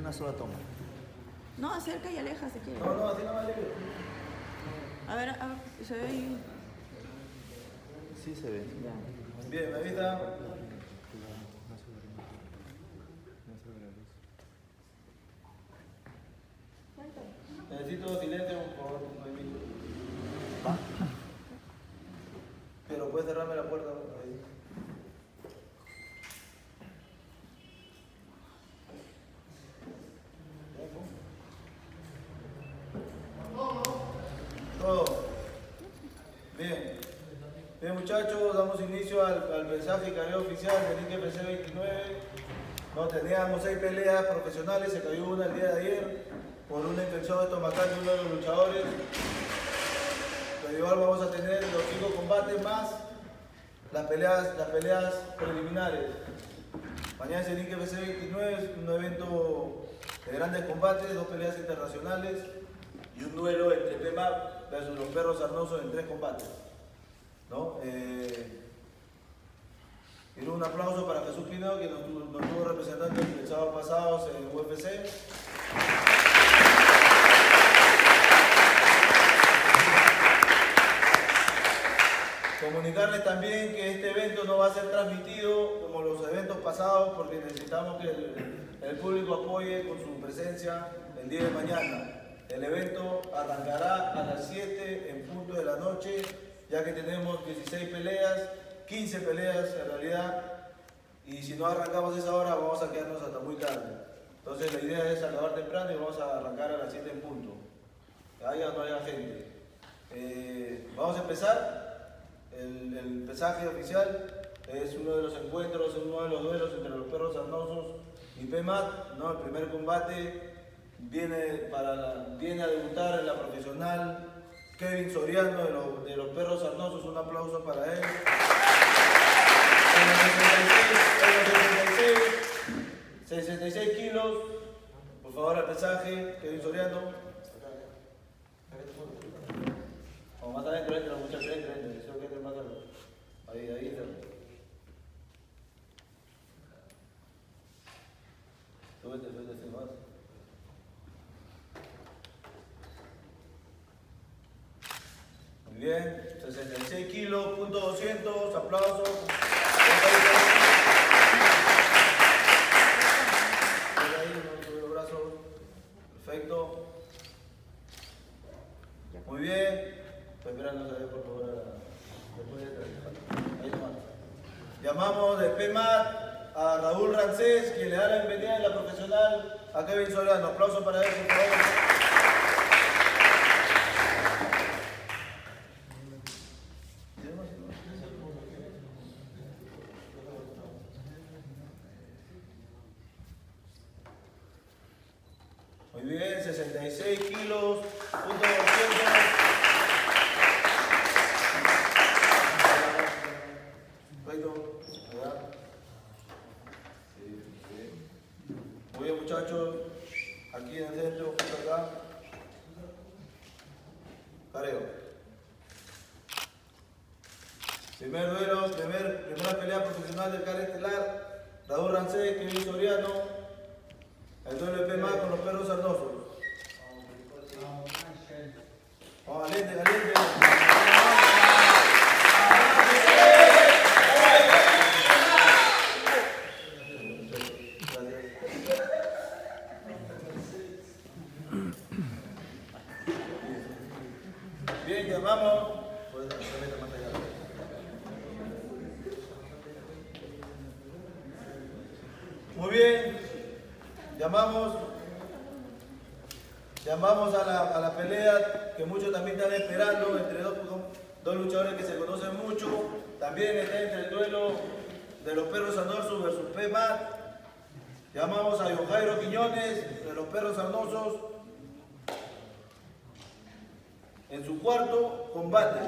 una sola toma. No, acerca y aleja si quieres. No, así no vale. A ver, se ve ahí. Sí se ve. Ya. Bien, ahí está. Necesito silencio, por favor. Pero puedes cerrarme la puerta. Ahí. Todo. Bien. Bien, muchachos, damos inicio al mensaje carrera oficial del INCE 29. No, teníamos 6 peleas profesionales, se cayó una el día de ayer por una infección estomacal de uno de los luchadores. Pero igual vamos a tener los 5 combates más las peleas preliminares. Mañana es el INCE 29, es un evento de grandes combates, 2 peleas internacionales y un duelo entre PEMAP versus los perros sarnosos en 3 combates. ¿No? Quiero un aplauso para Jesús Pinedo, que nos tuvo representante el sábado pasado en UFC. Comunicarles también que este evento no va a ser transmitido como los eventos pasados, porque necesitamos que el público apoye con su presencia el día de mañana. El evento arrancará a las 7 en punto de la noche, ya que tenemos 16 peleas, 15 peleas en realidad, y si no arrancamos a esa hora vamos a quedarnos hasta muy tarde. Entonces la idea es acabar temprano y vamos a arrancar a las 7 en punto. Haya o no haya gente. Vamos a empezar. El pesaje oficial es uno de los encuentros, uno de los duelos entre los perros sarnosos y PEMAT, ¿no? El primer combate viene a debutar en la profesional Kevin Soriano de los perros sarnosos, un aplauso para él. En 66 kilos, por favor al pesaje, Kevin Soriano. O más adentro, entra, muchachos, entra, deseo que entre más adentro. Ahí entra. Súbete más. Muy bien, 66 kilos, punto 200, aplausos. Perfecto. Muy bien. Estoy esperando a ver, por favor, después de ahí nomás. Llamamos de PEMAT a Raúl Rancés, quien le da la bienvenida en la profesional a Kevin Soriano. Aplauso para él, por favor. Muy bien, 66 kilos, punto 200. Muy bien, muchachos, aquí en el centro, justo acá. Careo. Primer duelo, primera pelea profesional del CAR estelar. Raúl Rancés, Kevin Soriano. El duelo de PEMA con los perros sarnosos. Vamos, caliente. Bien, llamamos. Muy bien, llamamos a la pelea que muchos también están esperando entre dos luchadores que se conocen mucho. También está entre el duelo de los perros sarnosos versus PEMAT. Llamamos a Jairo Quiñones de los perros sarnosos en su cuarto combate.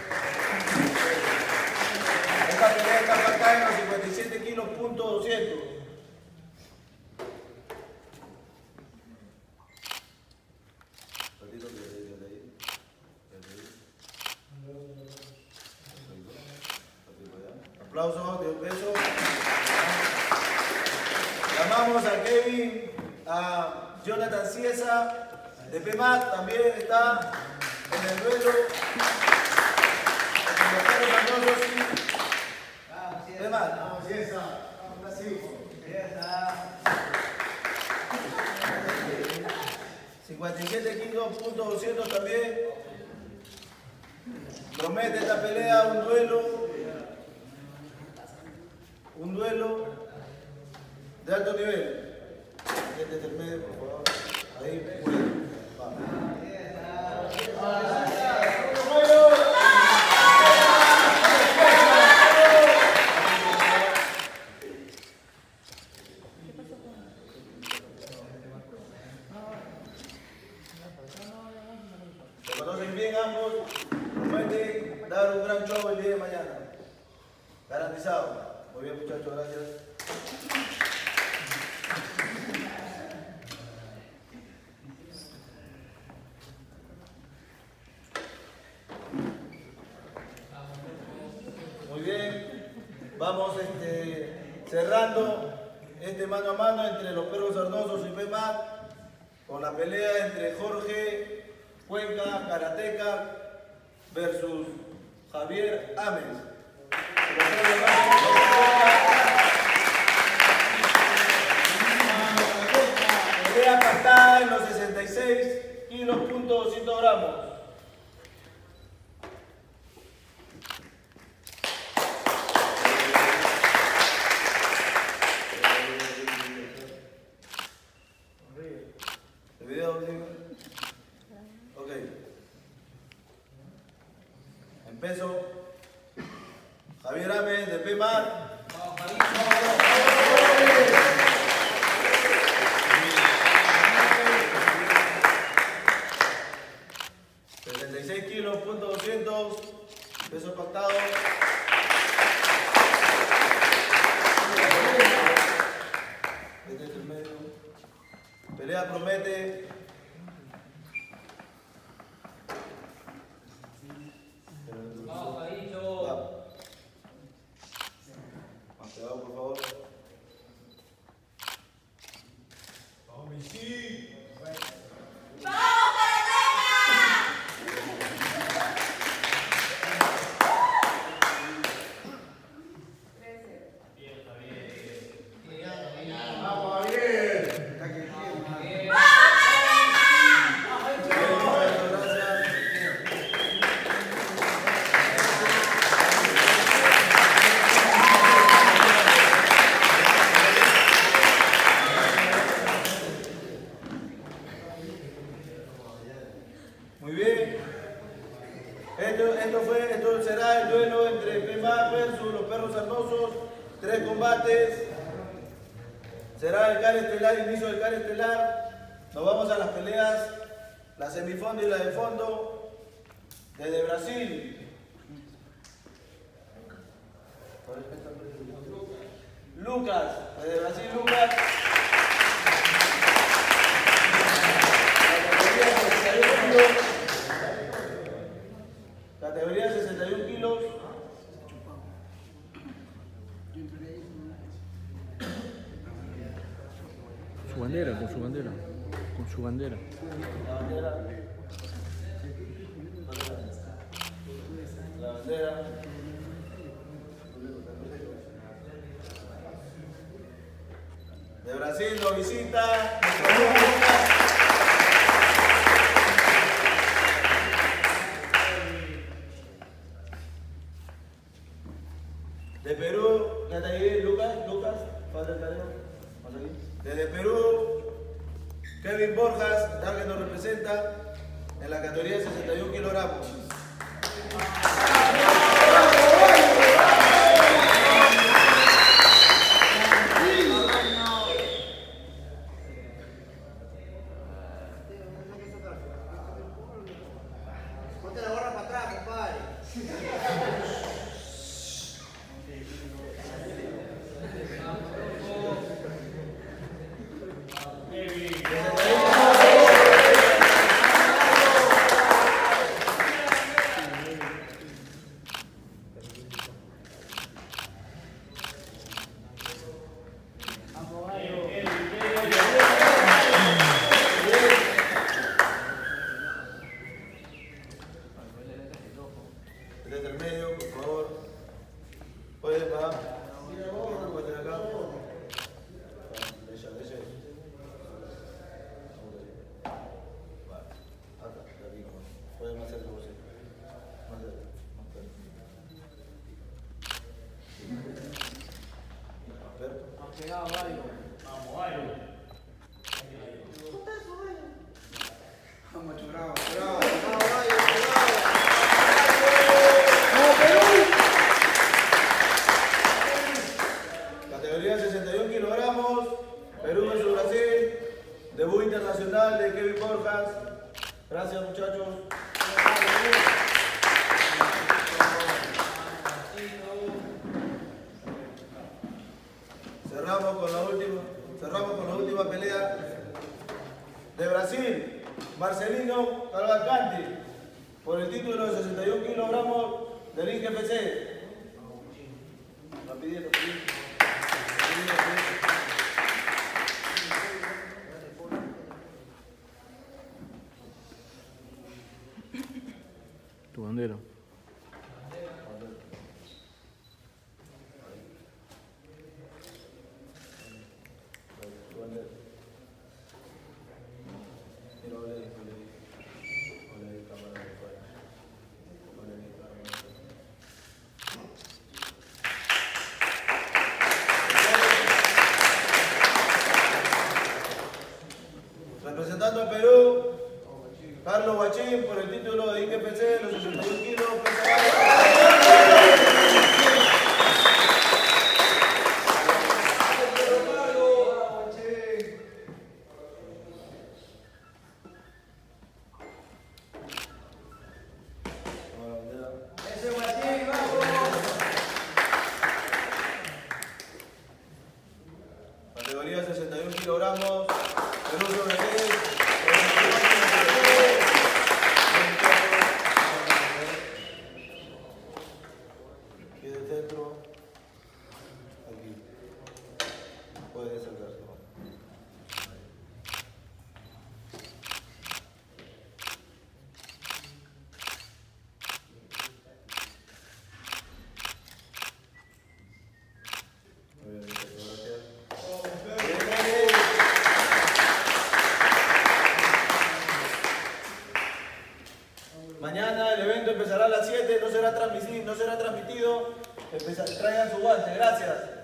Esta pelea está marcada en los 57 kilos, punto 200. Aplausos de un beso. Llamamos a Jonathan Ciesa de PEMAC, también está en el duelo. Los Perros Sarnosos y PEMAC. 57 kilos, punto 200 también. Promete esta pelea un duelo de alto nivel. Desde el medio, por favor. Ahí, bueno. Vamos. Se conocen bien ambos, prometen dar un gran show el día de mañana. Garantizado. Muy bien, muchachos, gracias. Muy bien, vamos cerrando este mano a mano entre los Perros Sarnosos y PEMAC con la pelea entre Jorge Cuenca, karateca, versus Javier Ames. Pelea pactada en los 66 kilos, punto 200 gramos. ¿El video? Ok. Empezó. Javier Ames de PEMAC. 76 kilos, punto 200, peso pactado. Este es el medio. Pelea promete. Más cuidado, por favor. Muy bien. Esto será el duelo entre PEMAC versus los Perros Sarnosos. 3 combates. Será el CAR estelar, inicio del CAR estelar. Nos vamos a las peleas, la semifondo y la de fondo. Desde Brasil. Lucas, desde Brasil, Lucas. Categoría 61 kilos. Su bandera, con su bandera. Con su bandera. La bandera. La bandera. De Brasil lo visita nuestro amigo Lucas. De Perú, ya está ahí Lucas, falta el careo. Desde Perú, Kevin Borjas, tal que nos representa en la categoría de 61 kilogramos. Ponte la gorra para atrás, compadre. Puede pagar. Puede acá. Deja. Vale. Acá, aquí. Puede más cerca posible. Más cerca. Pegado, Bayo. Vamos, Bayo. Vamos, bravo, Bayo, Categoría 61 kilogramos, Perú versus Brasil, debut internacional de Kevin Borjas. Gracias, muchachos. Cerramos con la última pelea de Brasil, Marcelino Cavalcanti, por el título de 61 kilogramos del INGFC. Rapidito. Tu bandera. Representando a Perú, Carlos Guachín por el título de INGFC de los 61 kilos. ese Guachín, vamos. Categoría 61 kilogramos, Perú sobre aquí del centro, aquí. Puede acercarse. Muy bien, gracias. Mañana el evento empezará a las 7, no será transmitido. Traigan su guante, gracias.